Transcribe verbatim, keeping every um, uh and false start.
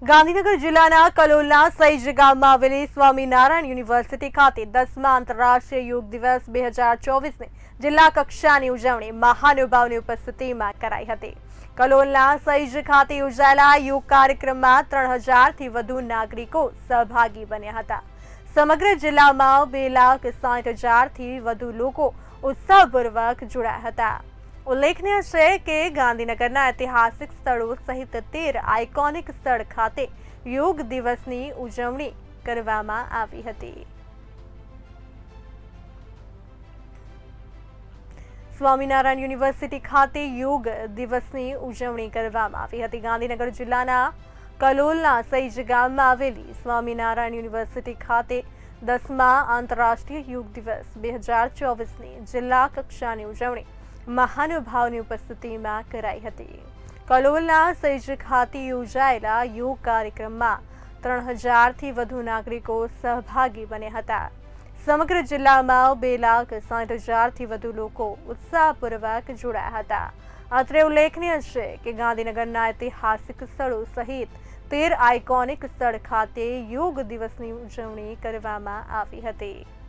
ગાંધીનગર જિલ્લાના કલોલના સૈજ ગામમાં આવેલી સ્વામિનારાયણ યુનિવર્સિટી ખાતે દસમા આંતરરાષ્ટ્રીય યોગ દિવસ બે હજાર ચોવીસની જિલ્લા કક્ષાની ઉજવણી મહાનુભાવની ઉપસ્થિતિમાં કરાઈ હતી। કલોલના સૈજ ખાતે યોજાયેલા યોગ કાર્યક્રમમાં ત્રણ હજારથી વધુ નાગરિકો સહભાગી બન્યા હતા। સમગ્ર જિલ્લામાં બે લાખ સાઠ હજારથી વધુ લોકો ઉત્સાહપૂર્વક જોડાયા હતા। ઉલ્લેખનીય છે કે ગાંધીનગરના ઐતિહાસિક સ્થળો સહિત તેર આઇકોનિક સ્થળ ખાતે યોગ દિવસની ઉજવણી કરવામાં આવી હતી। સ્વામિનારાયણ યુનિવર્સિટી ખાતે યોગ દિવસની ઉજવણી કરવામાં આવી હતી। ગાંધીનગર જિલ્લાના કલોલના સૈજ ગામમાં આવેલી સ્વામિનારાયણ યુનિવર્સિટી ખાતે દસમા આંતરરાષ્ટ્રીય યોગ દિવસ બે હજાર ચોવીસની જિલ્લા કક્ષાની ઉજવણી મહાનુભાવની ઉપસ્થિતિમાં કરાઈ હતી। કલોલના સૈજ ખાતે યોજાયેલા યોગ કાર્યક્રમમાં ત્રણ હજારથી વધુ નાગરિકો સહભાગી બન્યા હતા। સમગ્ર જિલ્લામાં બે લાખ સાઠ હજારથી વધુ લોકો ઉત્સાહપૂર્વક જોડાયા હતા। અત્રે ઉલ્લેખનીય છે કે ગાંધીનગરના ઐતિહાસિક સ્થળો સહિત તેર આઇકોનિક સ્થળ ખાતે યોગ દિવસની ઉજવણી કરવામાં આવી હતી।